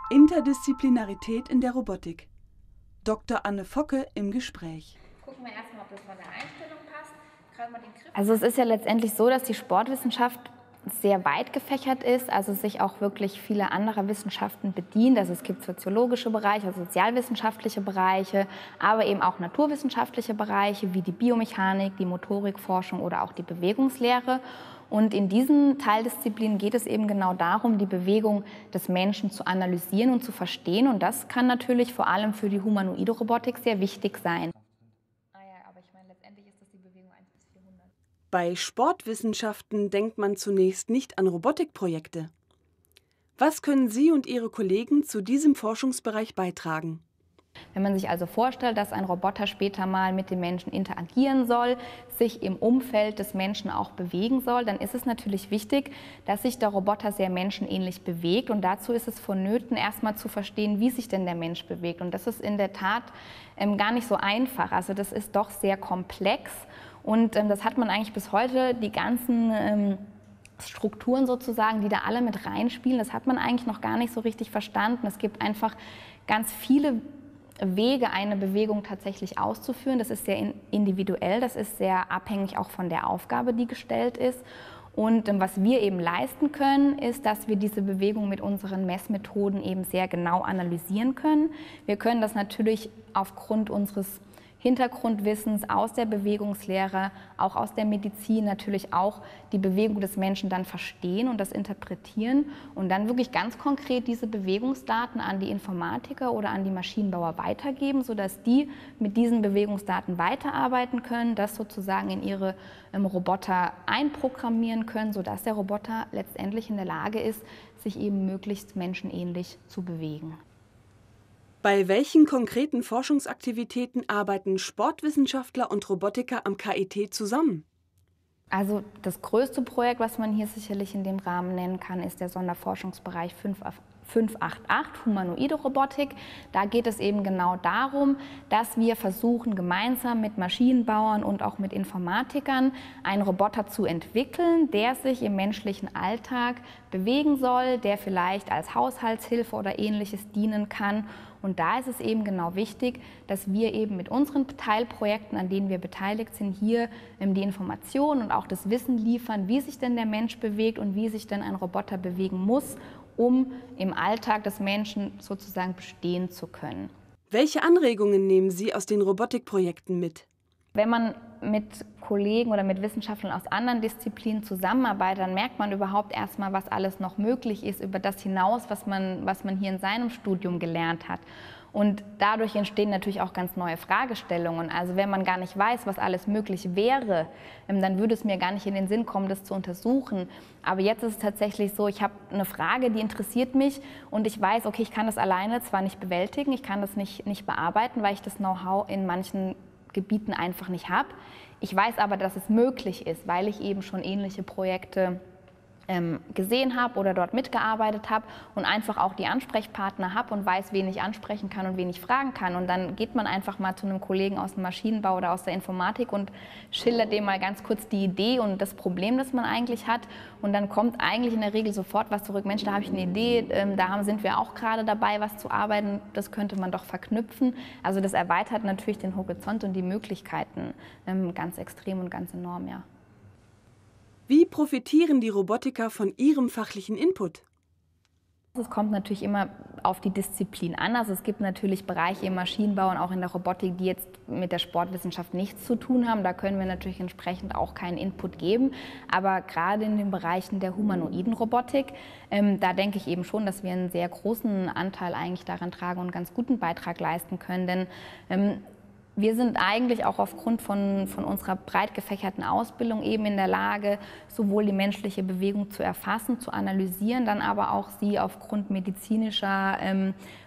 Interdisziplinarität in der Robotik. Dr. Anne Focke im Gespräch. Gucken wir erstmal, ob das von der Einstellung passt. Also es ist ja letztendlich so, dass die Sportwissenschaft sehr weit gefächert ist, also sich auch wirklich viele andere Wissenschaften bedient. Also es gibt soziologische Bereiche, also sozialwissenschaftliche Bereiche, aber eben auch naturwissenschaftliche Bereiche wie die Biomechanik, die Motorikforschung oder auch die Bewegungslehre. Und in diesen Teildisziplinen geht es eben genau darum, die Bewegung des Menschen zu analysieren und zu verstehen. Und das kann natürlich vor allem für die humanoide Robotik sehr wichtig sein. Bei Sportwissenschaften denkt man zunächst nicht an Robotikprojekte. Was können Sie und Ihre Kollegen zu diesem Forschungsbereich beitragen? Wenn man sich also vorstellt, dass ein Roboter später mal mit dem Menschen interagieren soll, sich im Umfeld des Menschen auch bewegen soll, dann ist es natürlich wichtig, dass sich der Roboter sehr menschenähnlich bewegt. Und dazu ist es vonnöten, erstmal zu verstehen, wie sich denn der Mensch bewegt. Und das ist in der Tat gar nicht so einfach. Also das ist doch sehr komplex. Und das hat man eigentlich bis heute, die ganzen Strukturen sozusagen, die da alle mit reinspielen, das hat man eigentlich noch gar nicht so richtig verstanden. Es gibt einfach ganz viele Wege, eine Bewegung tatsächlich auszuführen. Das ist sehr individuell, das ist sehr abhängig auch von der Aufgabe, die gestellt ist. Und was wir eben leisten können, ist, dass wir diese Bewegung mit unseren Messmethoden eben sehr genau analysieren können. Wir können das natürlich aufgrund unseres Hintergrundwissens aus der Bewegungslehre, auch aus der Medizin natürlich auch die Bewegung des Menschen dann verstehen und das interpretieren und dann wirklich ganz konkret diese Bewegungsdaten an die Informatiker oder an die Maschinenbauer weitergeben, sodass die mit diesen Bewegungsdaten weiterarbeiten können, das sozusagen in ihre Roboter einprogrammieren können, sodass der Roboter letztendlich in der Lage ist, sich eben möglichst menschenähnlich zu bewegen. Bei welchen konkreten Forschungsaktivitäten arbeiten Sportwissenschaftler und Robotiker am KIT zusammen? Also das größte Projekt, was man hier sicherlich in dem Rahmen nennen kann, ist der Sonderforschungsbereich 588, humanoide Robotik. Da geht es eben genau darum, dass wir versuchen, gemeinsam mit Maschinenbauern und auch mit Informatikern einen Roboter zu entwickeln, der sich im menschlichen Alltag bewegen soll, der vielleicht als Haushaltshilfe oder Ähnliches dienen kann. Und da ist es eben genau wichtig, dass wir eben mit unseren Teilprojekten, an denen wir beteiligt sind, hier die Informationen und auch das Wissen liefern, wie sich denn der Mensch bewegt und wie sich denn ein Roboter bewegen muss, um im Alltag des Menschen sozusagen bestehen zu können. Welche Anregungen nehmen Sie aus den Robotikprojekten mit? Wenn man mit Kollegen oder mit Wissenschaftlern aus anderen Disziplinen zusammenarbeitet, dann merkt man überhaupt erstmal, was alles noch möglich ist über das hinaus, was man hier in seinem Studium gelernt hat. Und dadurch entstehen natürlich auch ganz neue Fragestellungen. Also wenn man gar nicht weiß, was alles möglich wäre, dann würde es mir gar nicht in den Sinn kommen, das zu untersuchen. Aber jetzt ist es tatsächlich so, ich habe eine Frage, die interessiert mich und ich weiß, okay, ich kann das alleine zwar nicht bewältigen, ich kann das nicht bearbeiten, weil ich das Know-how in manchen Gebieten einfach nicht habe. Ich weiß aber, dass es möglich ist, weil ich eben schon ähnliche Projekte gesehen habe oder dort mitgearbeitet habe und einfach auch die Ansprechpartner habe und weiß, wen ich ansprechen kann und wen ich fragen kann. Und dann geht man einfach mal zu einem Kollegen aus dem Maschinenbau oder aus der Informatik und schildert dem mal ganz kurz die Idee und das Problem, das man eigentlich hat. Und dann kommt eigentlich in der Regel sofort was zurück. Mensch, da habe ich eine Idee, sind wir auch gerade dabei, was zu arbeiten. Das könnte man doch verknüpfen. Also das erweitert natürlich den Horizont und die Möglichkeiten ganz extrem und ganz enorm, ja. Wie profitieren die Robotiker von Ihrem fachlichen Input? Es kommt natürlich immer auf die Disziplin an. Also es gibt natürlich Bereiche im Maschinenbau und auch in der Robotik, die jetzt mit der Sportwissenschaft nichts zu tun haben. Da können wir natürlich entsprechend auch keinen Input geben. Aber gerade in den Bereichen der humanoiden Robotik, da denke ich eben schon, dass wir einen sehr großen Anteil eigentlich daran tragen und einen ganz guten Beitrag leisten können. Denn wir sind eigentlich auch aufgrund von unserer breit gefächerten Ausbildung eben in der Lage, sowohl die menschliche Bewegung zu erfassen, zu analysieren, dann aber auch sie aufgrund medizinischer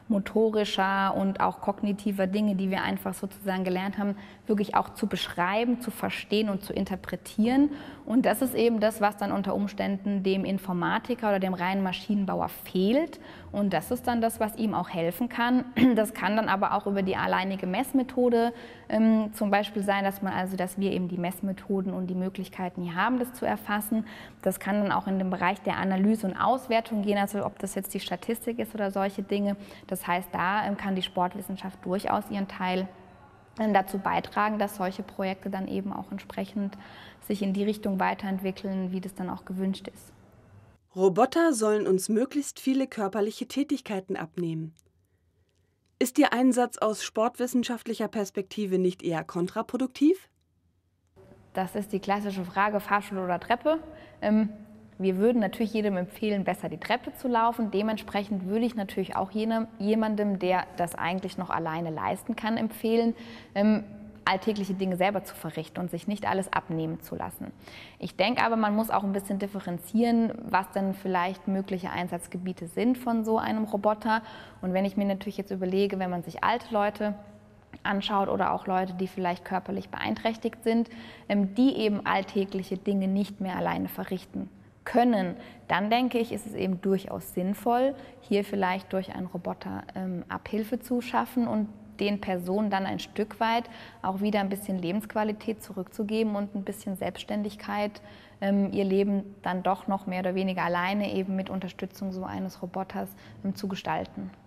motorischer und auch kognitiver Dinge, die wir einfach sozusagen gelernt haben, wirklich auch zu beschreiben, zu verstehen und zu interpretieren. Und das ist eben das, was dann unter Umständen dem Informatiker oder dem reinen Maschinenbauer fehlt. Und das ist dann das, was ihm auch helfen kann. Das kann dann aber auch über die alleinige Messmethode zum Beispiel sein, dass wir eben die Messmethoden und die Möglichkeiten hier haben, das zu erfassen. Das kann dann auch in den Bereich der Analyse und Auswertung gehen, also ob das jetzt die Statistik ist oder solche Dinge. Das heißt, da kann die Sportwissenschaft durchaus ihren Teil dazu beitragen, dass solche Projekte dann eben auch entsprechend sich in die Richtung weiterentwickeln, wie das dann auch gewünscht ist. Roboter sollen uns möglichst viele körperliche Tätigkeiten abnehmen. Ist Ihr Einsatz aus sportwissenschaftlicher Perspektive nicht eher kontraproduktiv? Das ist die klassische Frage, Fahrstuhl oder Treppe. Wir würden natürlich jedem empfehlen, besser die Treppe zu laufen. Dementsprechend würde ich natürlich auch jemandem, der das eigentlich noch alleine leisten kann, empfehlen, alltägliche Dinge selber zu verrichten und sich nicht alles abnehmen zu lassen. Ich denke aber, man muss auch ein bisschen differenzieren, was denn vielleicht mögliche Einsatzgebiete sind von so einem Roboter. Und wenn ich mir natürlich jetzt überlege, wenn man sich alte Leute anschaut oder auch Leute, die vielleicht körperlich beeinträchtigt sind, die eben alltägliche Dinge nicht mehr alleine verrichten können, dann denke ich, ist es eben durchaus sinnvoll, hier vielleicht durch einen Roboter Abhilfe zu schaffen und den Personen dann ein Stück weit auch wieder ein bisschen Lebensqualität zurückzugeben und ein bisschen Selbstständigkeit, ihr Leben dann doch noch mehr oder weniger alleine eben mit Unterstützung so eines Roboters zu gestalten.